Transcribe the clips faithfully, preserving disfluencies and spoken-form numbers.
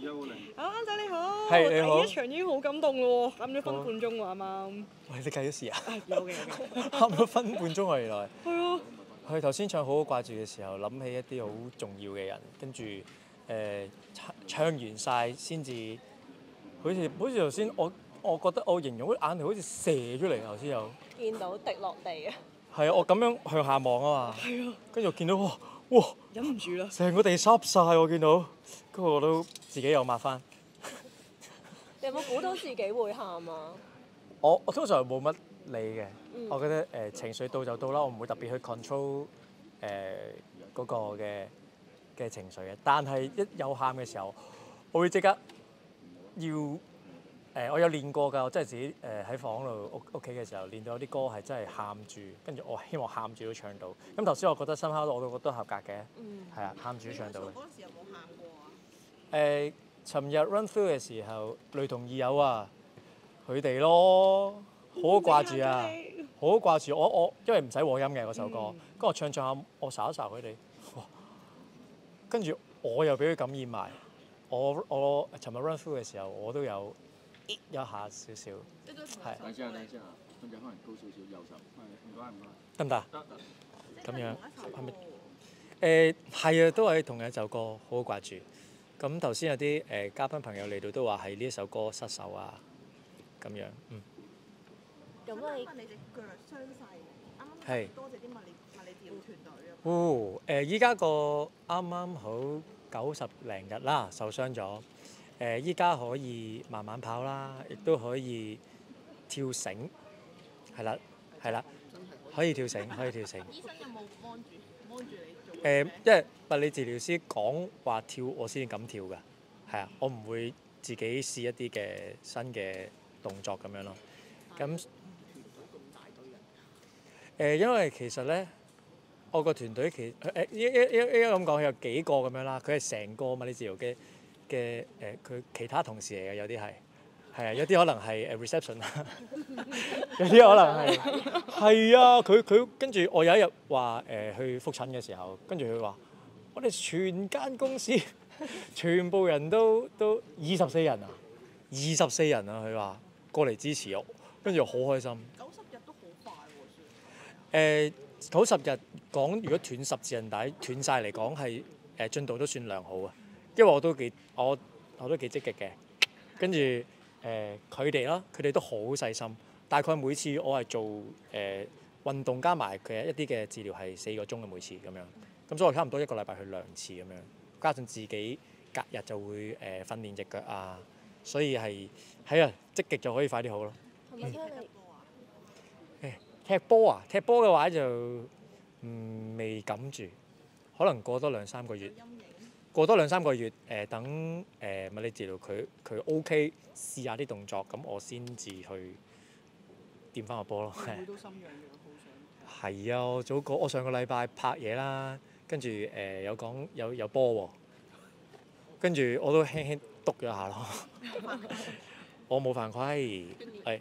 啊，啱仔你好， 係你好第一場已經好感動咯喎，啱咗分半鐘喎啱啱。 喂，你計咗時啊？ 啊，有嘅有嘅。 啱咗分半鐘啊，原來。 係啊。 佢頭先唱好好掛住嘅時候，諗起一啲好重要嘅人，跟住誒唱唱完晒先至，好似好似頭先我我覺得我形容啲眼淚好似射出嚟頭先有。 見到滴落地啊！ 係啊，我咁樣向下望啊嘛。 係啊。 跟住我見到哇哇， 忍唔住啦。 成個地濕晒我見到，跟住我都自己又抹翻。 你有冇估到自己會喊啊？ 我我通常冇乜理嘅， 嗯我覺得誒、呃、情緒到就到啦，我唔會特別去 control 誒嗰個嘅嘅情緒嘅。但係一有喊嘅時候，我會即刻要誒、呃，我有練過㗎，我真係自己誒喺房度屋屋企嘅時候練到有啲歌係真係喊住，跟住我希望喊住都唱到。咁頭先我覺得深刻，我都覺得合格嘅，係啊、嗯，喊住都唱到嘅。 嗰陣時有冇喊過啊？ 誒、呃，尋日 run through 嘅時候，雷同意友啊，佢哋咯，好好掛住啊，好好掛住我我，因為唔使和音嘅嗰首歌，跟住、嗯、我唱唱下，我睄一睄佢哋，哇！跟住我又俾佢感染埋，我我尋日 run through 嘅時候，我都有一下少少，係。 等先啊，等先啊，分隻可能高少少，右手，係唔該唔該。 得唔得？ 得得。 咁樣係咪？誒係啊，都係同一首歌，好好掛住。咁頭先有啲誒、呃、嘉賓朋友嚟到都話係呢一首歌失手啊，咁樣嗯。 咁你問你隻腳傷勢，啱啱係多謝啲物理物理治療團隊啊。 哦誒，依家個啱啱好九十零日啦，受傷咗。誒依家可以慢慢跑啦，亦都可以跳繩，係啦係啦，可以跳繩可以跳繩。 醫生有冇幫住幫住你做？ 誒，因為物理治療師講話跳，我先敢跳㗎，係啊，我唔會自己試一啲嘅新嘅動作咁樣咯。咁誒，因為其實咧，我個團隊其誒一一一一咁講，有幾個咁樣啦，佢係成個物理治療嘅嘅誒，佢其他同事嚟嘅，有啲係係啊，有啲可能係誒 reception 啊，有啲可能係係啊，佢佢跟住我有一日話誒去覆診嘅時候，跟住佢話我哋全間公司全部人都都二十四人啊，二十四人啊，佢話過嚟支持我，跟住我好開心。 九十日都好快喎， 誒九十日講，如果斷十字韌帶斷晒嚟講係誒進度都算良好啊，因為我都幾我我都幾積極嘅，跟住誒佢哋啦，佢哋都好細心。大概每次我係做誒、呃、運動加埋佢一啲嘅治療係四個鐘嘅每次咁樣，咁所以我差唔多一個禮拜去兩次咁樣，加上自己隔日就會誒、呃、訓練隻腳啊，所以係係啊積極就可以快啲好咯。 係咪聽你？ 踢波啊！踢波嘅話就嗯未敢住，可能過多兩三個月，過多兩三個月誒、呃、等誒、呃、物理治療佢佢 OK 試下啲動作，咁我先至去掂翻個波咯。係。 都心癢癢，好想。 係啊！我早個我上個禮拜拍嘢啦，跟住誒有講有有波喎，跟住我都輕輕篤咗下咯。我冇犯規，係。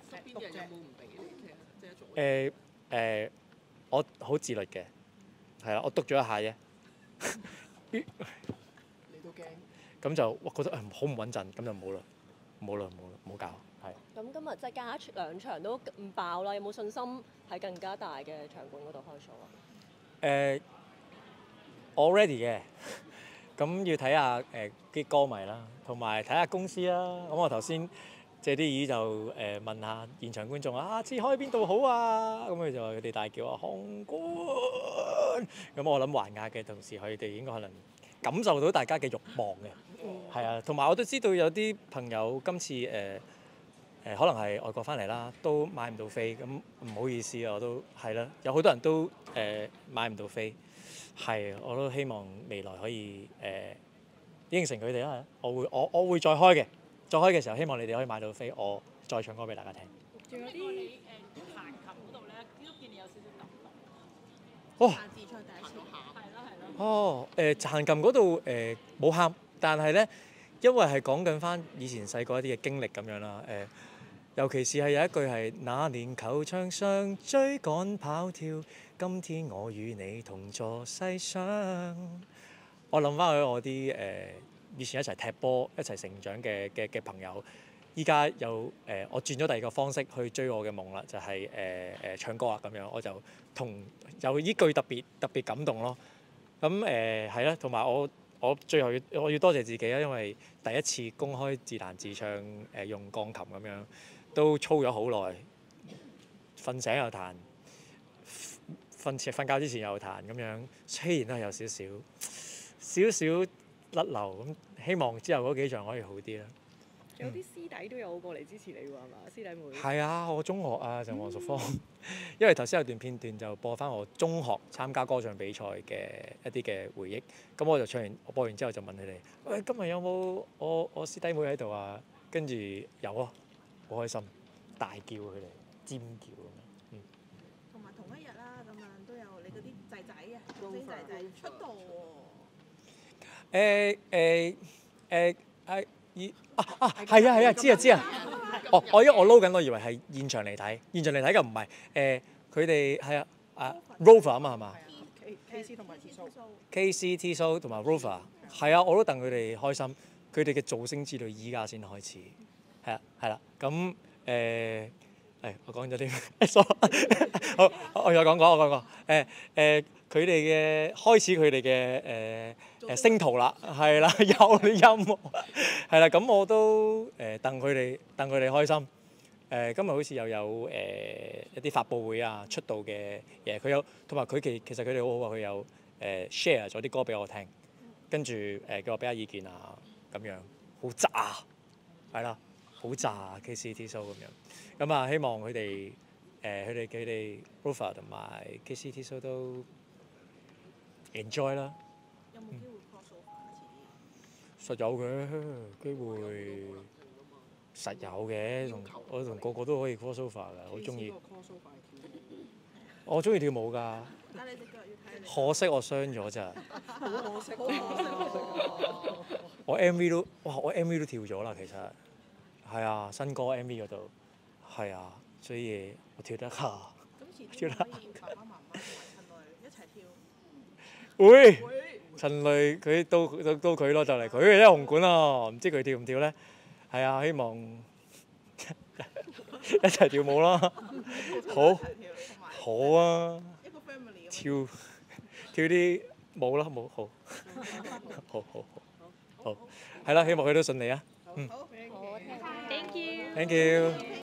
誒誒，我好自律嘅，係啦，我篤咗一下啫。 你都驚？ 咁就我覺得誒好唔穩陣，咁就冇啦，冇啦，冇啦，冇搞，係。 咁今日即係加兩場都唔爆啦，有冇信心喺更加大嘅場館嗰度開 show 啊？ 誒，我 ready 嘅，咁要睇下誒啲歌迷啦，同埋睇下公司啦。咁我頭先借啲耳就誒問下現場觀眾啊，下次開邊度好啊？咁佢就話佢哋大叫啊紅館。咁我諗環亞嘅同事佢哋應該可能感受到大家嘅慾望嘅，係啊。同埋我都知道有啲朋友今次誒誒、呃、可能係外國翻嚟啦，都買唔到飛，咁唔好意思啊，我都係啦，有好多人都誒、呃、買唔到飛，係我都希望未來可以誒、呃、應承佢哋啦，我會我我會再開嘅。再開嘅時候，希望你哋可以買到飛，我再唱歌俾大家聽。 仲有啲誒彈琴嗰度咧，都見你有少少感動。 哦。 自唱第一次。 係咯係咯。 哦，誒彈琴嗰度誒冇喊，但係咧，因為係講緊翻以前細個一啲嘅經歷咁樣啦，誒、呃，尤其是係有一句係那年球場上追趕跑跳，今天我與你同坐世上。我諗翻去我啲誒。呃以前一齊踢波、一齊成長嘅嘅嘅朋友，依家有誒、呃、我轉咗第二個方式去追我嘅夢啦，就係誒誒唱歌啊咁樣，我就同有依句特別特別感動咯。咁誒係啦，同埋我我最後要我要多謝自己啦，因為第一次公開自彈自唱誒、呃、用鋼琴咁樣，都操咗好耐，瞓醒又彈。瞓前瞓覺之前又彈咁樣，雖然都係有少少少少甩漏咁，希望之後嗰幾場可以好啲啦。 有啲師弟都有過嚟支持你喎，係嘛？師弟妹。 係啊，我中學啊就黃淑芳，因為頭先有段片段就播翻我中學參加歌唱比賽嘅一啲嘅回憶，咁我就唱完，我播完之後就問佢哋：喂，今日有冇我我師弟妹喺度啊？跟住有啊，好開心，大叫佢哋尖叫咁樣。 同埋同一日啦，咁樣都有你嗰啲仔仔啊，星仔仔出道喎。 誒誒誒係依啊啊係啊係啊知啊知啊！哦，我因為我撈緊，我以為係現場嚟睇，現場嚟睇嘅唔係誒，佢哋係啊啊 Rover 啊嘛係嘛 K C 同埋 T So。 K C T So 同埋 Rover 係啊，我都戥佢哋開心，佢哋嘅造星之旅依家先開始，係啊係啦，咁誒。誒，我講咗啲咩？sorry，好，我有講講，我講講。誒誒，佢哋嘅開始，佢哋嘅誒誒星途啦，係啦，有啲音樂，係啦，咁我都誒戥佢哋戥佢哋開心。誒，今日好似又有誒一啲發佈會啊，出道嘅嘢，佢有同埋佢其其實佢哋好好啊，佢有誒 share 咗啲歌俾我聽，跟住誒叫我俾下意見啊，咁樣好渣，係啦。好炸 K C T So 咁樣，咁啊希望佢哋誒佢哋佢哋 Rover 同埋 K C T So 都 enjoy 啦。 有冇機會 cross over 實有嘅機會，實有嘅，同我同個個都可以 cross over 㗎，好中意。我中意跳舞㗎。 但係你隻腳要睇你。 可惜我傷咗咋。 好可惜，好可惜。 我 M V 都哇，我 M V 都跳咗啦，其實。係啊，新歌 M V 嗰度，係啊，所以我跳得下。 咁遲啲可以爸爸媽媽同埋陳蕾一齊跳。 會，陳蕾佢到到到佢咯，就嚟佢嘅一紅館啊，唔知佢跳唔跳咧？係啊，希望一齊跳舞啦。好，好啊。 一個 family。 跳跳啲舞啦，舞好，好好好，好，係啦，希望佢都順利啊。嗯。 好。 Thank you。 Thank you。